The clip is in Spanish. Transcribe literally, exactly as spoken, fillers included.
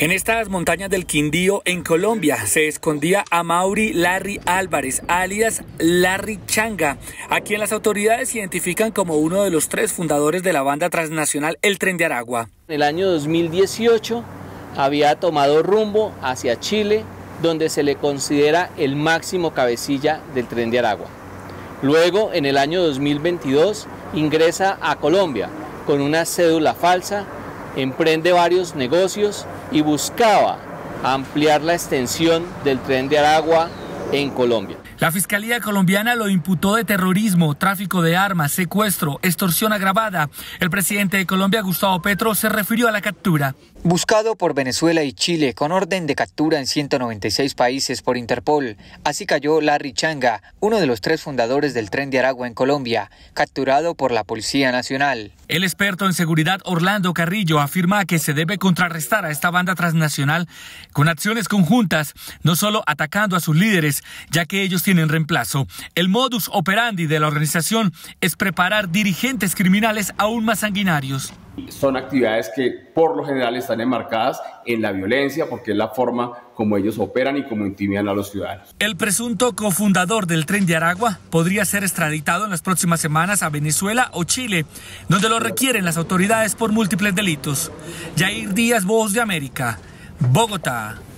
En estas montañas del Quindío, en Colombia, se escondía Amaury Larry Álvarez, alias Larry Changa, a quien las autoridades identifican como uno de los tres fundadores de la banda transnacional El Tren de Aragua. En el año dos mil dieciocho había tomado rumbo hacia Chile, donde se le considera el máximo cabecilla del Tren de Aragua. Luego, en el año dos mil veintidós, ingresa a Colombia con una cédula falsa, emprende varios negocios y buscaba ampliar la extensión del Tren de Aragua en Colombia. La Fiscalía colombiana lo imputó de terrorismo, tráfico de armas, secuestro, extorsión agravada. El presidente de Colombia, Gustavo Petro, se refirió a la captura. Buscado por Venezuela y Chile con orden de captura en ciento noventa y seis países por Interpol, así cayó Larry Changa, uno de los tres fundadores del Tren de Aragua en Colombia, capturado por la Policía Nacional. El experto en seguridad Orlando Carrillo afirma que se debe contrarrestar a esta banda transnacional con acciones conjuntas, no solo atacando a sus líderes, ya que ellos tienen reemplazo. El modus operandi de la organización es preparar dirigentes criminales aún más sanguinarios. Son actividades que por lo general están enmarcadas en la violencia porque es la forma como ellos operan y como intimidan a los ciudadanos. El presunto cofundador del Tren de Aragua podría ser extraditado en las próximas semanas a Venezuela o Chile, donde lo requieren las autoridades por múltiples delitos. Yair Díaz, Voz de América, Bogotá.